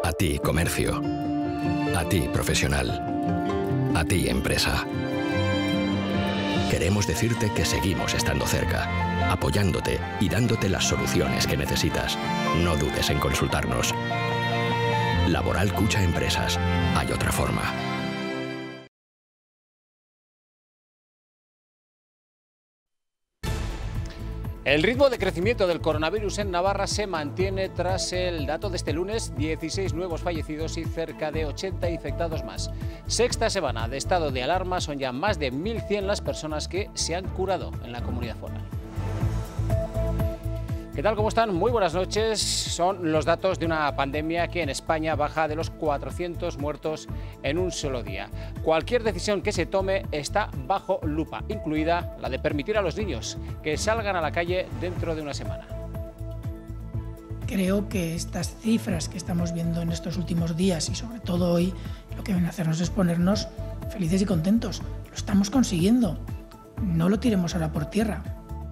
A ti, comercio. A ti, profesional. A ti, empresa. Queremos decirte que seguimos estando cerca, apoyándote y dándote las soluciones que necesitas. No dudes en consultarnos. Laboral Cucha Empresas. Hay otra forma. El ritmo de crecimiento del coronavirus en Navarra se mantiene tras el dato de este lunes, 16 nuevos fallecidos y cerca de 80 infectados más. Sexta semana de estado de alarma, son ya más de 1.100 las personas que se han curado en la comunidad foral. ¿Qué tal? ¿Cómo están? Muy buenas noches. Son los datos de una pandemia que en España baja de los 400 muertos en un solo día. Cualquier decisión que se tome está bajo lupa, incluida la de permitir a los niños que salgan a la calle dentro de una semana. Creo que estas cifras que estamos viendo en estos últimos días y sobre todo hoy, lo que viene a hacernos es ponernos felices y contentos. Lo estamos consiguiendo. No lo tiremos ahora por tierra.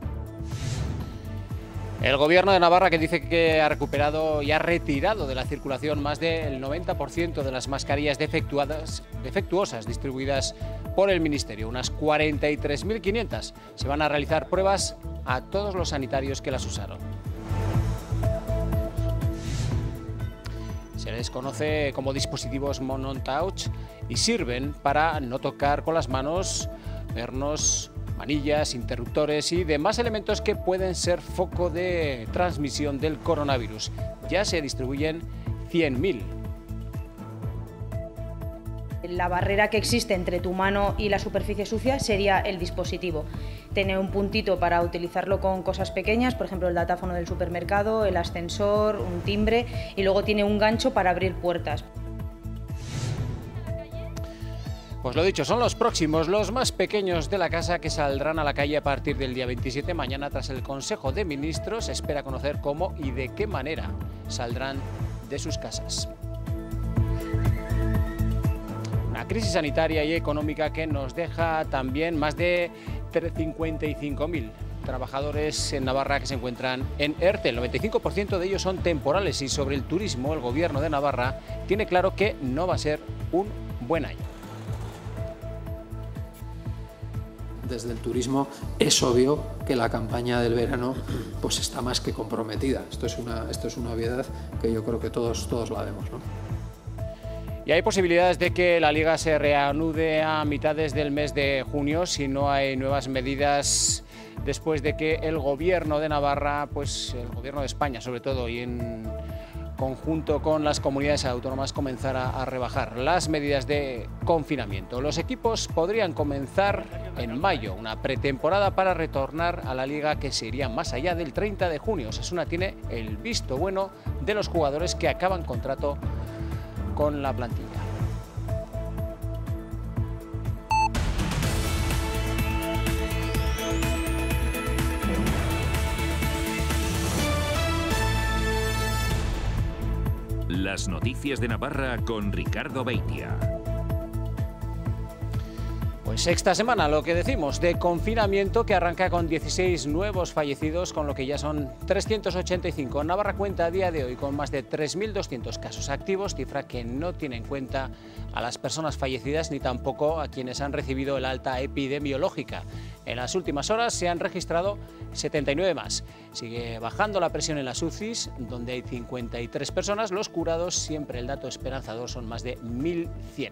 El Gobierno de Navarra, que dice que ha recuperado y ha retirado de la circulación más del 90% de las mascarillas defectuosas distribuidas por el Ministerio. Unas 43.500. Se van a realizar pruebas a todos los sanitarios que las usaron. Se les conoce como dispositivos non-touch y sirven para no tocar con las manos pernos, manillas, interruptores y demás elementos que pueden ser foco de transmisión del coronavirus. Ya se distribuyen 100.000. La barrera que existe entre tu mano y la superficie sucia sería el dispositivo. Tiene un puntito para utilizarlo con cosas pequeñas, por ejemplo el datáfono del supermercado, el ascensor, un timbre, y luego tiene un gancho para abrir puertas. Pues lo dicho, son los próximos, los más pequeños de la casa, que saldrán a la calle a partir del día 27. Mañana, tras el Consejo de Ministros, se espera conocer cómo y de qué manera saldrán de sus casas. Una crisis sanitaria y económica que nos deja también más de 55.000 trabajadores en Navarra que se encuentran en ERTE. El 95% de ellos son temporales, y sobre el turismo, el Gobierno de Navarra tiene claro que no va a ser un buen año. Desde el turismo es obvio que la campaña del verano pues está más que comprometida. Esto es una obviedad que yo creo que todos la vemos, ¿no? Y hay posibilidades de que la Liga se reanude a mitades del mes de junio si no hay nuevas medidas, después de que el Gobierno de Navarra, pues el Gobierno de España sobre todo, y en conjunto con las comunidades autónomas, comenzara a rebajar las medidas de confinamiento. Los equipos podrían comenzar en mayo una pretemporada para retornar a la Liga, que se iría más allá del 30 de junio. Osasuna tiene el visto bueno de los jugadores que acaban contrato con la plantilla. Las noticias de Navarra con Ricardo Beitia. Pues sexta semana, lo que decimos, de confinamiento, que arranca con 16 nuevos fallecidos, con lo que ya son 385. Navarra cuenta a día de hoy con más de 3.200 casos activos, cifra que no tiene en cuenta a las personas fallecidas ni tampoco a quienes han recibido el alta epidemiológica. En las últimas horas se han registrado 79 más. Sigue bajando la presión en las UCIs, donde hay 53 personas. Los curados, siempre el dato esperanzador, son más de 1.100.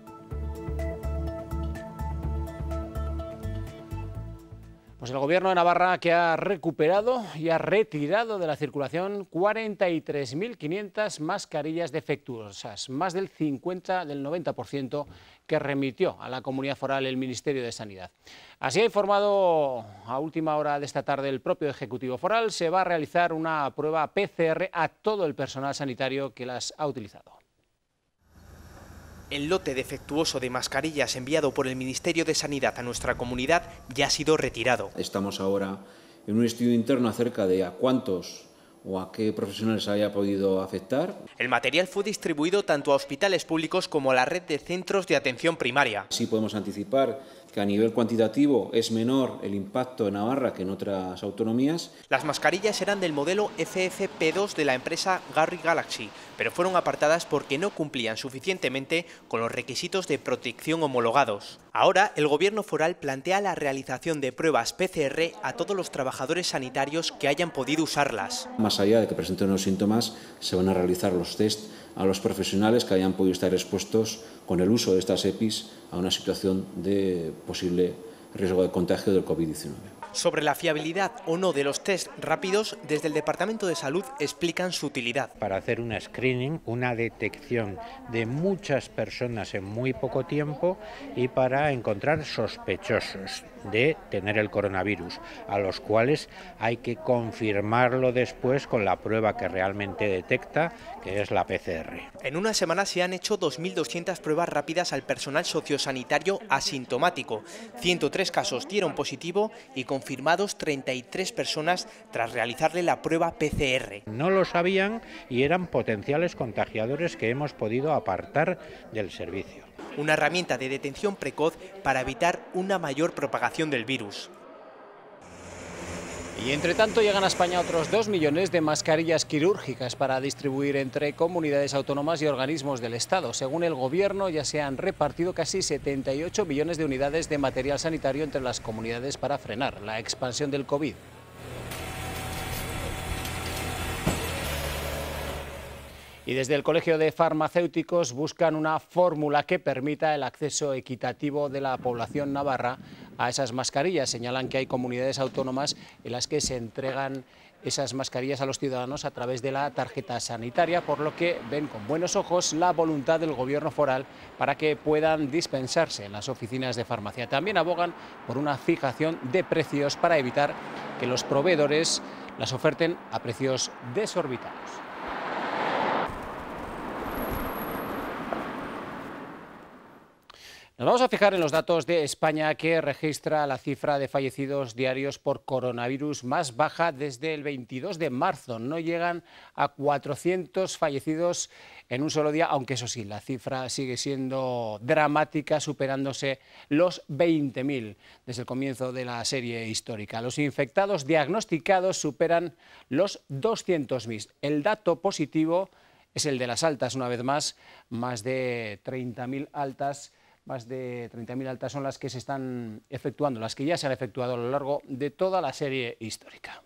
Pues el Gobierno de Navarra, que ha recuperado y ha retirado de la circulación 43.500 mascarillas defectuosas, más del 90% que remitió a la comunidad foral el Ministerio de Sanidad. Así ha informado a última hora de esta tarde el propio Ejecutivo Foral. Se va a realizar una prueba PCR a todo el personal sanitario que las ha utilizado. El lote defectuoso de mascarillas enviado por el Ministerio de Sanidad a nuestra comunidad ya ha sido retirado. Estamos ahora en un estudio interno acerca de a cuántos o a qué profesionales haya podido afectar. El material fue distribuido tanto a hospitales públicos como a la red de centros de atención primaria. Sí podemos anticipar que a nivel cuantitativo es menor el impacto en Navarra que en otras autonomías. Las mascarillas eran del modelo FFP2 de la empresa Garry Galaxy, pero fueron apartadas porque no cumplían suficientemente con los requisitos de protección homologados. Ahora, el Gobierno foral plantea la realización de pruebas PCR a todos los trabajadores sanitarios que hayan podido usarlas. Más allá de que presenten los síntomas, se van a realizar los test a los profesionales que hayan podido estar expuestos con el uso de estas EPIs a una situación de posible riesgo de contagio del COVID-19. Sobre la fiabilidad o no de los test rápidos, desde el Departamento de Salud explican su utilidad. Para hacer un screening, una detección de muchas personas en muy poco tiempo y para encontrar sospechosos de tener el coronavirus, a los cuales hay que confirmarlo después con la prueba que realmente detecta, que es la PCR. En una semana se han hecho 2.200 pruebas rápidas al personal sociosanitario asintomático. 103 casos dieron positivo y confirmados 33 personas tras realizarle la prueba PCR. No lo sabían y eran potenciales contagiadores que hemos podido apartar del servicio. Una herramienta de detención precoz para evitar una mayor propagación del virus. Y entre tanto llegan a España otros 2 millones de mascarillas quirúrgicas para distribuir entre comunidades autónomas y organismos del Estado. Según el Gobierno, ya se han repartido casi 78 millones de unidades de material sanitario entre las comunidades para frenar la expansión del COVID. Y desde el Colegio de Farmacéuticos buscan una fórmula que permita el acceso equitativo de la población navarra a esas mascarillas. Señalan que hay comunidades autónomas en las que se entregan esas mascarillas a los ciudadanos a través de la tarjeta sanitaria, por lo que ven con buenos ojos la voluntad del Gobierno foral para que puedan dispensarse en las oficinas de farmacia. También abogan por una fijación de precios para evitar que los proveedores las oferten a precios desorbitados. Nos vamos a fijar en los datos de España, que registra la cifra de fallecidos diarios por coronavirus más baja desde el 22 de marzo. No llegan a 400 fallecidos en un solo día, aunque eso sí, la cifra sigue siendo dramática, superándose los 20.000 desde el comienzo de la serie histórica. Los infectados diagnosticados superan los 200.000. El dato positivo es el de las altas, una vez más de 30.000 altas. Más de 30.000 altas son las que se están efectuando, las que ya se han efectuado a lo largo de toda la serie histórica.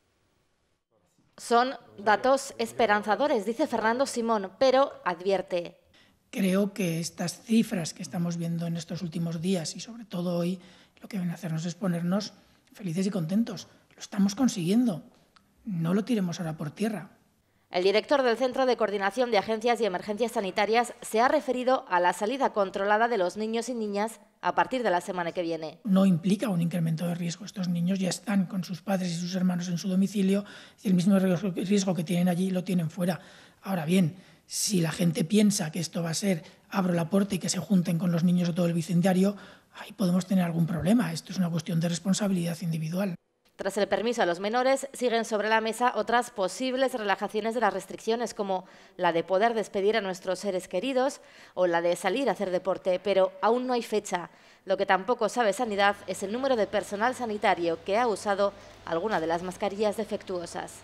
Son datos esperanzadores, dice Fernando Simón, pero advierte. Creo que estas cifras que estamos viendo en estos últimos días y sobre todo hoy, lo que viene a hacernos es ponernos felices y contentos. Lo estamos consiguiendo. No lo tiremos ahora por tierra. El director del Centro de Coordinación de Agencias y Emergencias Sanitarias se ha referido a la salida controlada de los niños y niñas a partir de la semana que viene. No implica un incremento de riesgo. Estos niños ya están con sus padres y sus hermanos en su domicilio y el mismo riesgo que tienen allí lo tienen fuera. Ahora bien, si la gente piensa que esto va a ser abro la puerta y que se junten con los niños de todo el vecindario, ahí podemos tener algún problema. Esto es una cuestión de responsabilidad individual. Tras el permiso a los menores, siguen sobre la mesa otras posibles relajaciones de las restricciones, como la de poder despedir a nuestros seres queridos o la de salir a hacer deporte, pero aún no hay fecha. Lo que tampoco sabe Sanidad es el número de personal sanitario que ha usado alguna de las mascarillas defectuosas.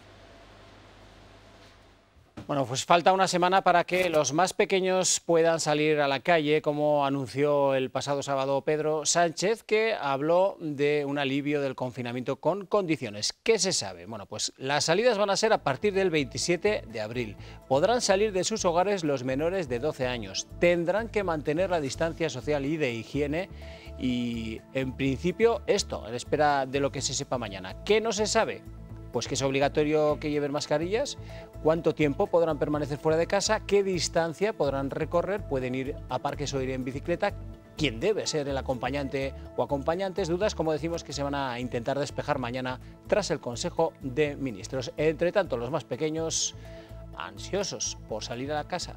Bueno, pues falta una semana para que los más pequeños puedan salir a la calle, como anunció el pasado sábado Pedro Sánchez, que habló de un alivio del confinamiento con condiciones. ¿Qué se sabe? Bueno, pues las salidas van a ser a partir del 27 de abril. Podrán salir de sus hogares los menores de 12 años. Tendrán que mantener la distancia social y de higiene y, en principio, esto, en espera de lo que se sepa mañana. ¿Qué no se sabe? Pues que es obligatorio que lleven mascarillas, cuánto tiempo podrán permanecer fuera de casa, qué distancia podrán recorrer, pueden ir a parques o ir en bicicleta, quién debe ser el acompañante o acompañantes, dudas, como decimos, que se van a intentar despejar mañana tras el Consejo de Ministros. Entre tanto, los más pequeños ansiosos por salir a la casa.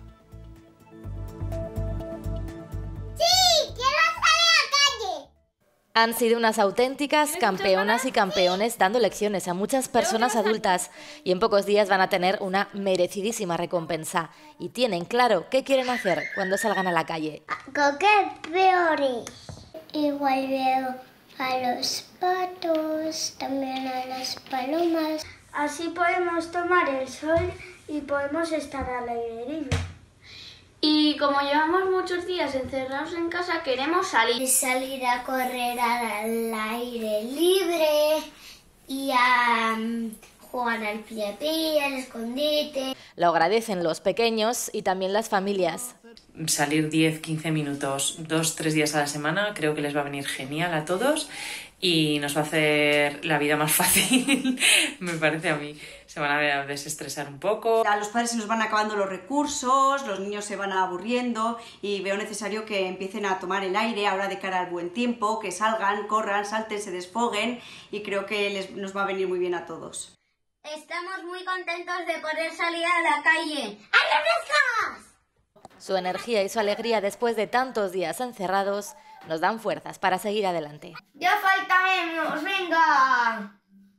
Han sido unas auténticas campeonas y campeones dando lecciones a muchas personas adultas y en pocos días van a tener una merecidísima recompensa. Y tienen claro qué quieren hacer cuando salgan a la calle. Coger peores. Igual veo a los patos, también a las palomas. Así podemos tomar el sol y podemos estar al aire libre. Y como llevamos muchos días encerrados en casa, queremos salir. Salir a correr al aire libre y a jugar al pie-a-pie, al escondite. Lo agradecen los pequeños y también las familias. Salir 10-15 minutos, 2-3 días a la semana, creo que les va a venir genial a todos y nos va a hacer la vida más fácil, me parece a mí. Se van a desestresar un poco. A los padres se nos van acabando los recursos, los niños se van aburriendo y veo necesario que empiecen a tomar el aire ahora de cara al buen tiempo, que salgan, corran, salten, se desfoguen y creo que nos va a venir muy bien a todos. Estamos muy contentos de poder salir a la calle. ¡A las rejas! Su energía y su alegría después de tantos días encerrados nos dan fuerzas para seguir adelante. ¡Ya falta menos! ¡Venga!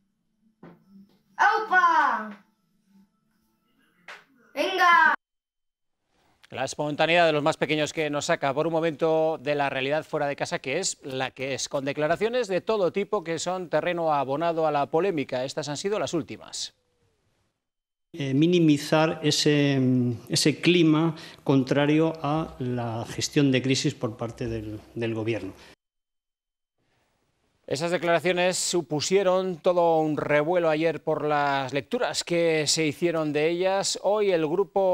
¡Aupa! ¡Venga! La espontaneidad de los más pequeños que nos saca por un momento de la realidad fuera de casa, que es la que es, con declaraciones de todo tipo que son terreno abonado a la polémica. Estas han sido las últimas. Minimizar ese clima contrario a la gestión de crisis por parte del Gobierno. Esas declaraciones supusieron todo un revuelo ayer por las lecturas que se hicieron de ellas. Hoy el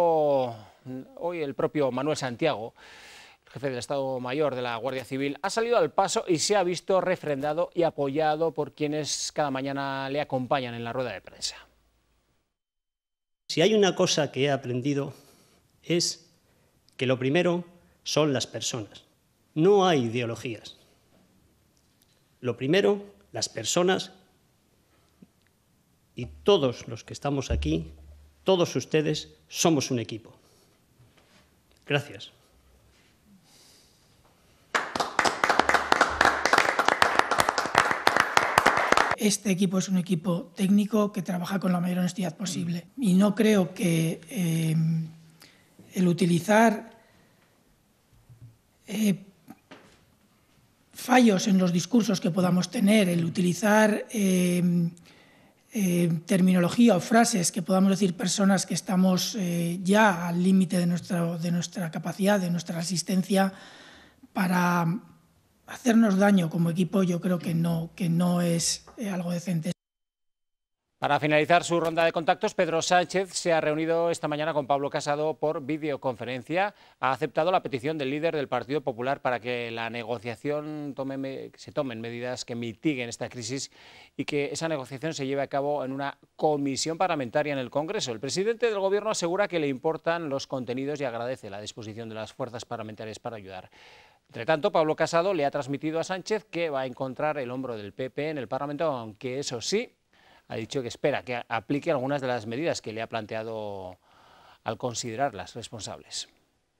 propio Manuel Santiago, el jefe del Estado Mayor de la Guardia Civil, ha salido al paso y se ha visto refrendado y apoyado por quienes cada mañana le acompañan en la rueda de prensa. Si hay una cosa que he aprendido es que lo primero son las personas. No hay ideologías. Lo primero, las personas, y todos los que estamos aquí, todos ustedes, somos un equipo. Gracias. Este equipo es un equipo técnico que trabaja con la mayor honestidad posible. Y no creo que el utilizar fallos en los discursos que podamos tener, el utilizar terminología o frases que podamos decir personas que estamos ya al límite de nuestra capacidad, de nuestra resistencia, para hacernos daño como equipo, yo creo que no es algo decente. Para finalizar su ronda de contactos, Pedro Sánchez se ha reunido esta mañana con Pablo Casado por videoconferencia. Ha aceptado la petición del líder del Partido Popular para que la negociación se tomen medidas que mitiguen esta crisis y que esa negociación se lleve a cabo en una comisión parlamentaria en el Congreso. El presidente del Gobierno asegura que le importan los contenidos y agradece la disposición de las fuerzas parlamentarias para ayudar. Entre tanto, Pablo Casado le ha transmitido a Sánchez que va a encontrar el hombro del PP en el Parlamento, aunque eso sí, ha dicho que espera que aplique algunas de las medidas que le ha planteado al considerarlas responsables.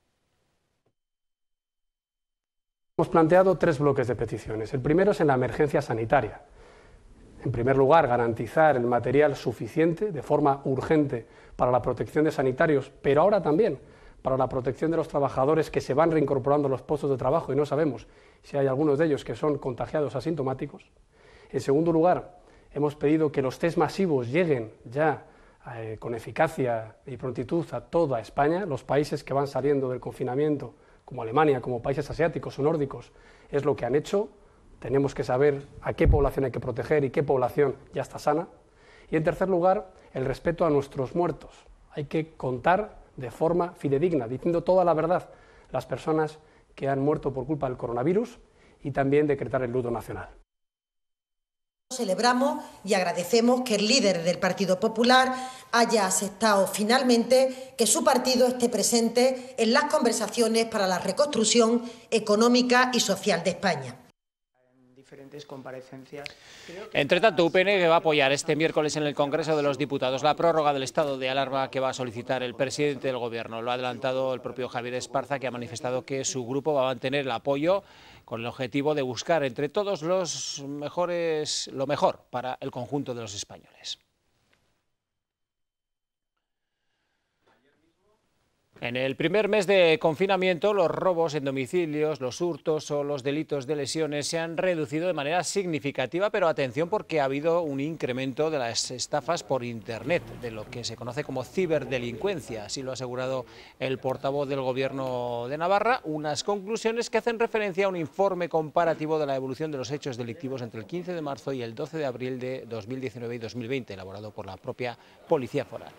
Hemos planteado 3 bloques de peticiones. El primero es en la emergencia sanitaria. En primer lugar, garantizar el material suficiente de forma urgente para la protección de sanitarios, pero ahora también para la protección de los trabajadores que se van reincorporando a los puestos de trabajo y no sabemos si hay algunos de ellos que son contagiados asintomáticos. En segundo lugar, hemos pedido que los test masivos lleguen ya con eficacia y prontitud a toda España. Los países que van saliendo del confinamiento, como Alemania, como países asiáticos o nórdicos, es lo que han hecho. Tenemos que saber a qué población hay que proteger y qué población ya está sana. Y en tercer lugar, el respeto a nuestros muertos. Hay que contar de forma fidedigna, diciendo toda la verdad, las personas que han muerto por culpa del coronavirus y también decretar el luto nacional. Celebramos y agradecemos que el líder del Partido Popular haya aceptado finalmente que su partido esté presente en las conversaciones para la reconstrucción económica y social de España. Diferentes comparecencias. Entre tanto, UPN va a apoyar este miércoles en el Congreso de los Diputados la prórroga del estado de alarma que va a solicitar el presidente del Gobierno. Lo ha adelantado el propio Javier Esparza, que ha manifestado que su grupo va a mantener el apoyo con el objetivo de buscar entre todos lo mejor para el conjunto de los españoles. En el primer mes de confinamiento, los robos en domicilios, los hurtos o los delitos de lesiones se han reducido de manera significativa, pero atención porque ha habido un incremento de las estafas por Internet, de lo que se conoce como ciberdelincuencia, así lo ha asegurado el portavoz del Gobierno de Navarra, unas conclusiones que hacen referencia a un informe comparativo de la evolución de los hechos delictivos entre el 15 de marzo y el 12 de abril de 2019 y 2020, elaborado por la propia Policía Foral.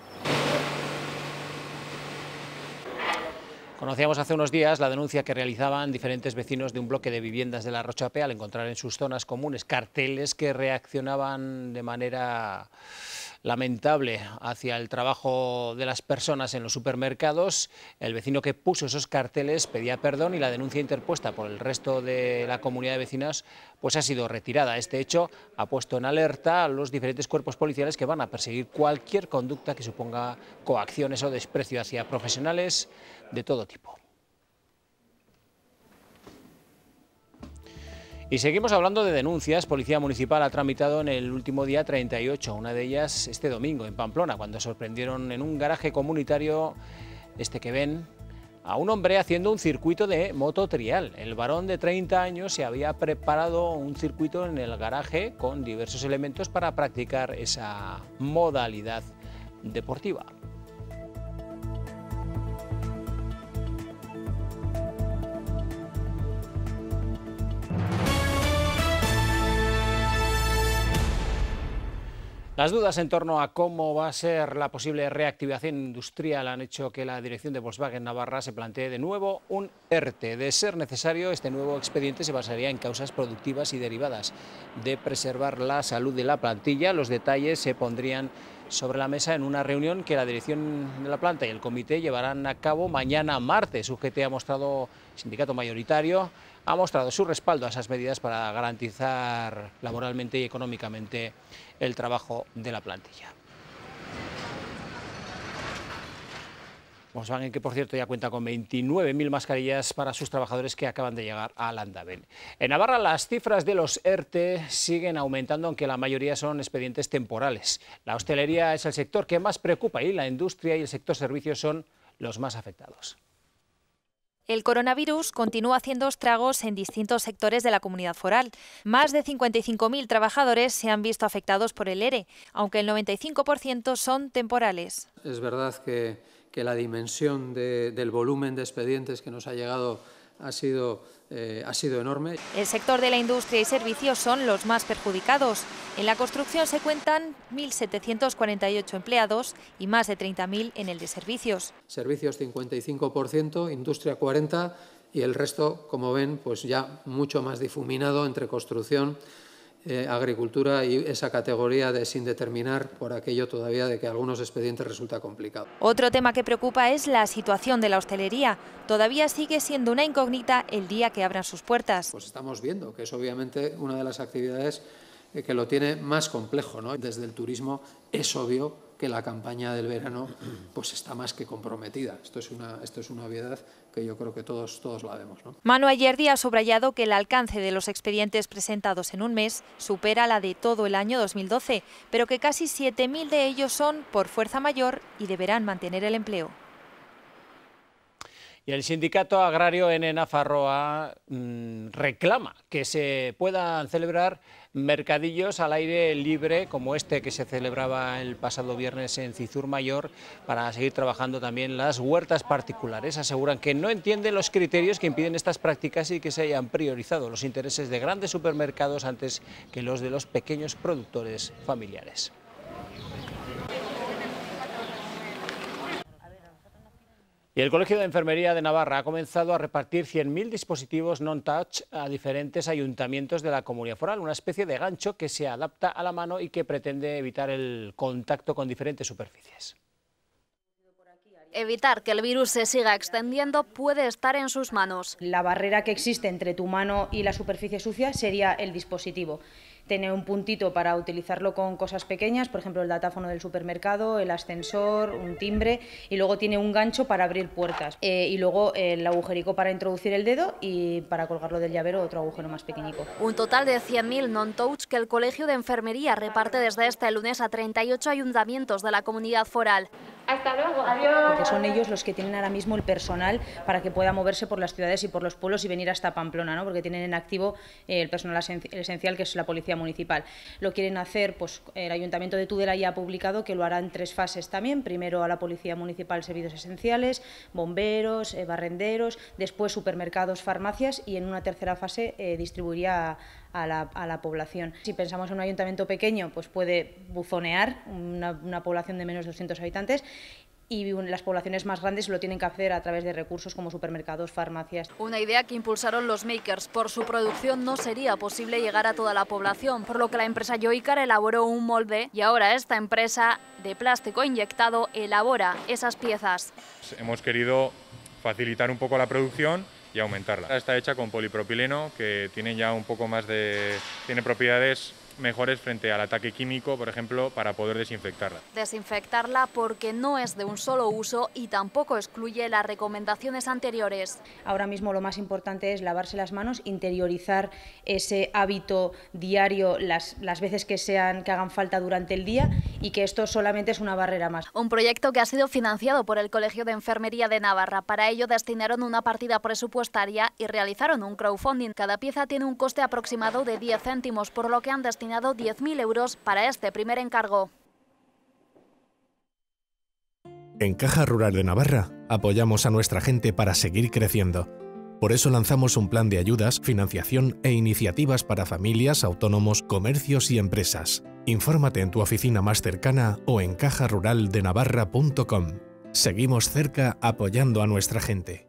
Conocíamos hace unos días la denuncia que realizaban diferentes vecinos de un bloque de viviendas de La Rochapea al encontrar en sus zonas comunes carteles que reaccionaban de manera lamentable hacia el trabajo de las personas en los supermercados. El vecino que puso esos carteles pedía perdón y la denuncia interpuesta por el resto de la comunidad de vecinos pues ha sido retirada. Este hecho ha puesto en alerta a los diferentes cuerpos policiales que van a perseguir cualquier conducta que suponga coacciones o desprecio hacia profesionales de todo tipo. Y seguimos hablando de denuncias. Policía Municipal ha tramitado en el último día 38, una de ellas este domingo en Pamplona, cuando sorprendieron en un garaje comunitario, que ven, a un hombre haciendo un circuito de mototrial. El varón de 30 años se había preparado un circuito en el garaje con diversos elementos para practicar esa modalidad deportiva. Las dudas en torno a cómo va a ser la posible reactivación industrial han hecho que la dirección de Volkswagen Navarra se plantee de nuevo un ERTE. De ser necesario, este nuevo expediente se basaría en causas productivas y derivadas de preservar la salud de la plantilla. Los detalles se pondrían sobre la mesa en una reunión que la dirección de la planta y el comité llevarán a cabo mañana martes. UGT ha mostrado, sindicato mayoritario, ha mostrado su respaldo a esas medidas para garantizar laboralmente y económicamente el trabajo de la plantilla. Volkswagen, que por cierto ya cuenta con 29.000 mascarillas para sus trabajadores que acaban de llegar a Landaven. En Navarra las cifras de los ERTE siguen aumentando, aunque la mayoría son expedientes temporales. La hostelería es el sector que más preocupa y la industria y el sector servicios son los más afectados. El coronavirus continúa haciendo estragos en distintos sectores de la comunidad foral. Más de 55.000 trabajadores se han visto afectados por el ERE, aunque el 95% son temporales. Es verdad que la dimensión del volumen de expedientes que nos ha llegado ha sido enorme. El sector de la industria y servicios son los más perjudicados. En la construcción se cuentan 1.748 empleados y más de 30.000 en el de servicios. Servicios 55%, industria 40% y el resto, como ven, pues ya mucho más difuminado entre construcción, agricultura y esa categoría de sin determinar por aquello todavía de que algunos expedientes resulta complicado. Otro tema que preocupa es la situación de la hostelería. Todavía sigue siendo una incógnita el día que abran sus puertas. Pues estamos viendo que es obviamente una de las actividades que lo tiene más complejo, ¿no? Desde el turismo es obvio que la campaña del verano pues está más que comprometida. Esto es una obviedad que yo creo que todos la vemos, ¿no? Manu Ayerdi ha subrayado que el alcance de los expedientes presentados en un mes supera la de todo el año 2012, pero que casi 7.000 de ellos son por fuerza mayor y deberán mantener el empleo. Y el sindicato agrario en Nafarroa reclama que se puedan celebrar mercadillos al aire libre como este que se celebraba el pasado viernes en Cizur Mayor para seguir trabajando también las huertas particulares. Aseguran que no entienden los criterios que impiden estas prácticas y que se hayan priorizado los intereses de grandes supermercados antes que los de los pequeños productores familiares. Y el Colegio de Enfermería de Navarra ha comenzado a repartir 100.000 dispositivos non-touch a diferentes ayuntamientos de la Comunidad Foral, una especie de gancho que se adapta a la mano y que pretende evitar el contacto con diferentes superficies. Evitar que el virus se siga extendiendo puede estar en sus manos. La barrera que existe entre tu mano y la superficie sucia sería el dispositivo. Tiene un puntito para utilizarlo con cosas pequeñas, por ejemplo el datáfono del supermercado, el ascensor, un timbre, y luego tiene un gancho para abrir puertas y luego el agujerico para introducir el dedo y para colgarlo del llavero otro agujero más pequeñico. Un total de 100.000 non-touch que el Colegio de Enfermería reparte desde este lunes a 38 ayuntamientos de la Comunidad Foral. Hasta luego. Adiós. Porque son ellos los que tienen ahora mismo el personal para que pueda moverse por las ciudades y por los pueblos y venir hasta Pamplona, ¿no? Porque tienen en activo el personal esencial, que es la Policía Municipal. Lo quieren hacer, pues el Ayuntamiento de Tudela ya ha publicado que lo hará en 3 fases también. Primero a la Policía Municipal, servicios esenciales, bomberos, barrenderos, después supermercados, farmacias y en una tercera fase distribuiría a la población. Si pensamos en un ayuntamiento pequeño, pues puede buzonear una población de menos de 200 habitantes, y las poblaciones más grandes lo tienen que hacer a través de recursos como supermercados, farmacias. Una idea que impulsaron los makers. Por su producción no sería posible llegar a toda la población, por lo que la empresa Joicar elaboró un molde y ahora esta empresa de plástico inyectado elabora esas piezas. Hemos querido facilitar un poco la producción y aumentarla. Está hecha con polipropileno, que tiene ya un poco más tiene propiedades mejores frente al ataque químico, por ejemplo, para poder desinfectarla. Desinfectarla porque no es de un solo uso y tampoco excluye las recomendaciones anteriores. Ahora mismo lo más importante es lavarse las manos, interiorizar ese hábito diario las veces que hagan falta durante el día, y que esto solamente es una barrera más. Un proyecto que ha sido financiado por el Colegio de Enfermería de Navarra. Para ello destinaron una partida presupuestaria y realizaron un crowdfunding. Cada pieza tiene un coste aproximado de 10 céntimos, por lo que han destinado 10.000 euros para este primer encargo. En Caja Rural de Navarra apoyamos a nuestra gente para seguir creciendo. Por eso lanzamos un plan de ayudas, financiación e iniciativas para familias, autónomos, comercios y empresas. Infórmate en tu oficina más cercana o en cajaruraldenavarra.com. Seguimos cerca apoyando a nuestra gente.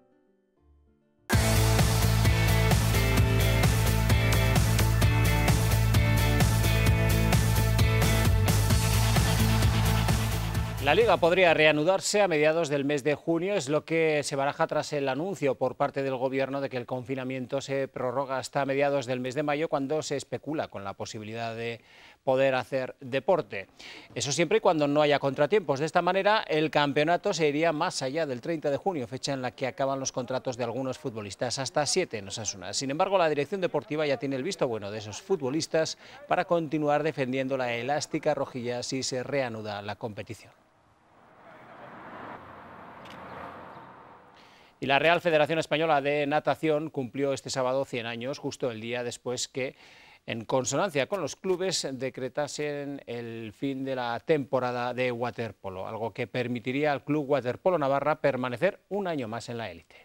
La Liga podría reanudarse a mediados del mes de junio, es lo que se baraja tras el anuncio por parte del Gobierno de que el confinamiento se prorroga hasta mediados del mes de mayo, cuando se especula con la posibilidad de poder hacer deporte. Eso siempre y cuando no haya contratiempos. De esta manera, el campeonato se iría más allá del 30 de junio, fecha en la que acaban los contratos de algunos futbolistas, hasta 7 en Osasuna. Sin embargo, la dirección deportiva ya tiene el visto bueno de esos futbolistas para continuar defendiendo la elástica rojilla si se reanuda la competición. Y la Real Federación Española de Natación cumplió este sábado 100 años, justo el día después que, en consonancia con los clubes, decretasen el fin de la temporada de waterpolo, algo que permitiría al Club Waterpolo Navarra permanecer un año más en la élite.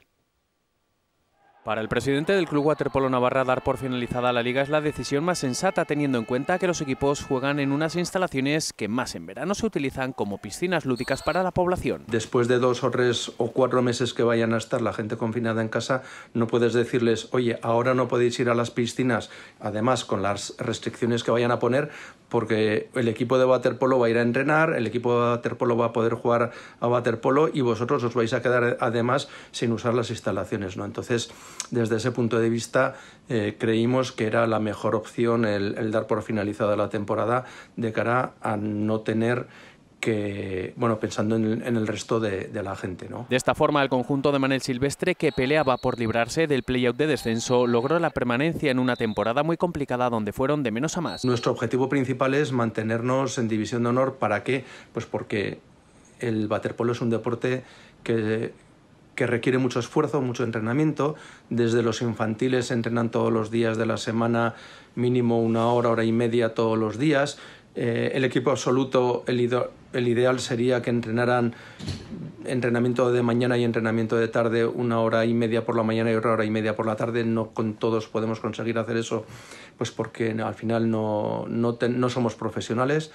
Para el presidente del Club Waterpolo Navarra, dar por finalizada la liga es la decisión más sensata, teniendo en cuenta que los equipos juegan en unas instalaciones que más en verano se utilizan como piscinas lúdicas para la población. Después de 2 o 3 o 4 meses que vayan a estar la gente confinada en casa, no puedes decirles, oye, ahora no podéis ir a las piscinas, además con las restricciones que vayan a poner, porque el equipo de waterpolo va a ir a entrenar, el equipo de waterpolo va a poder jugar a waterpolo y vosotros os vais a quedar además sin usar las instalaciones, ¿no? Entonces, desde ese punto de vista, creímos que era la mejor opción el dar por finalizada la temporada, de cara a no tener que, bueno, pensando en el resto de la gente, ¿no? De esta forma, el conjunto de Manel Silvestre, que peleaba por librarse del play-out de descenso, logró la permanencia en una temporada muy complicada donde fueron de menos a más. Nuestro objetivo principal es mantenernos en División de Honor. ¿Para qué? Pues porque el waterpolo es un deporte que requiere mucho esfuerzo, mucho entrenamiento. Desde los infantiles entrenan todos los días de la semana, mínimo 1 hora, hora y media todos los días. El equipo absoluto, el ideal sería que entrenaran entrenamiento de mañana y entrenamiento de tarde, 1 hora y media por la mañana y 1 hora y media por la tarde. No con todos podemos conseguir hacer eso, pues porque al final no somos profesionales.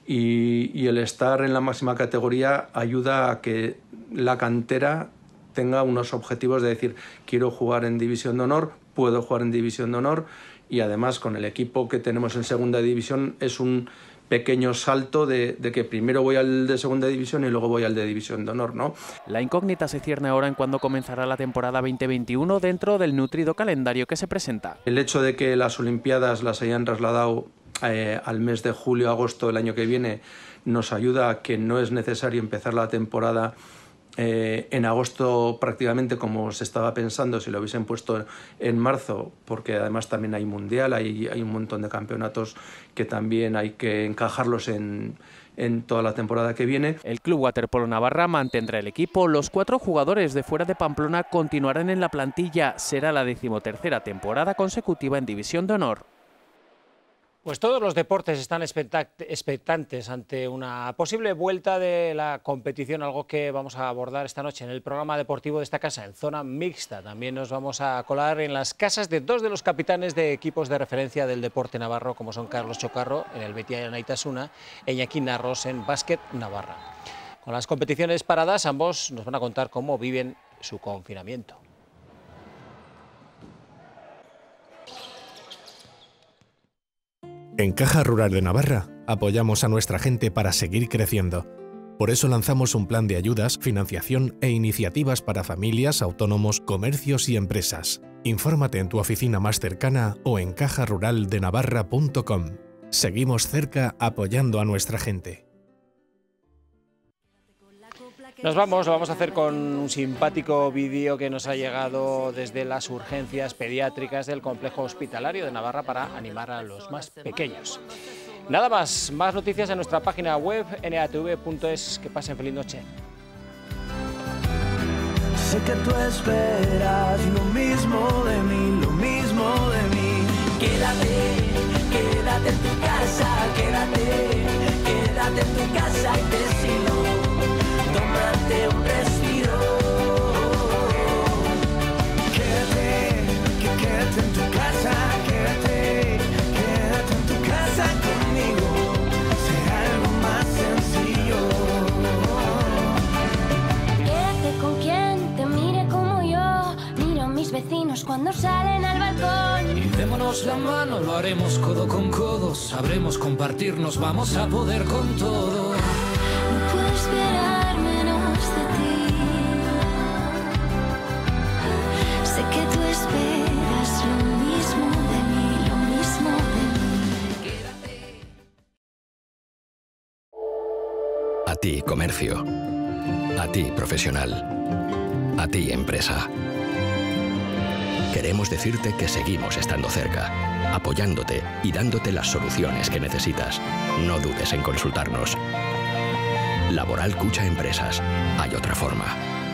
Y el estar en la máxima categoría ayuda a que la cantera tenga unos objetivos de decir, quiero jugar en División de Honor, puedo jugar en División de Honor, y además con el equipo que tenemos en Segunda División es un pequeño salto de que primero voy al de Segunda División y luego voy al de División de Honor, ¿no? La incógnita se cierne ahora en cuándo comenzará la temporada 2021 dentro del nutrido calendario que se presenta. El hecho de que las Olimpiadas las hayan trasladado al mes de julio-agosto del año que viene nos ayuda a que no es necesario empezar la temporada en agosto prácticamente como se estaba pensando si lo hubiesen puesto en marzo, porque además también hay mundial, hay un montón de campeonatos que también hay que encajarlos en en toda la temporada que viene. El Club Waterpolo Navarra mantendrá el equipo. Los 4 jugadores de fuera de Pamplona continuarán en la plantilla. Será la 13ª temporada consecutiva en División de Honor. Pues todos los deportes están expectantes ante una posible vuelta de la competición, algo que vamos a abordar esta noche en el programa deportivo de esta casa, en zona mixta. También nos vamos a colar en las casas de 2 de los capitanes de equipos de referencia del deporte navarro, como son Carlos Chocarro en el Betia Naitasuna e Iñaki Narros en Básquet Navarra. Con las competiciones paradas, ambos nos van a contar cómo viven su confinamiento. En Caja Rural de Navarra apoyamos a nuestra gente para seguir creciendo. Por eso lanzamos un plan de ayudas, financiación e iniciativas para familias, autónomos, comercios y empresas. Infórmate en tu oficina más cercana o en cajaruraldenavarra.com. Seguimos cerca apoyando a nuestra gente. Lo vamos a hacer con un simpático vídeo que nos ha llegado desde las urgencias pediátricas del complejo hospitalario de Navarra para animar a los más pequeños. Nada más noticias en nuestra página web natv.es. Que pasen feliz noche. Sé que tú esperas lo mismo de mí, lo mismo de mí. Quédate en tu casa, quédate en tu casa y decilo. Tómate un respiro. Quédate en tu casa, quédate en tu casa conmigo. Será algo más sencillo. Quédate con quien te mire como yo. Miro a mis vecinos cuando salen al balcón. Y démonos la mano, lo haremos codo con codo. Sabremos compartirnos, vamos a poder con todo. No puedo esperar. Sé que tú esperas lo mismo de mí, lo mismo de mí. A ti, comercio. A ti, profesional. A ti, empresa. Queremos decirte que seguimos estando cerca, apoyándote y dándote las soluciones que necesitas. No dudes en consultarnos. Laboral Cucha Empresas. Hay otra forma.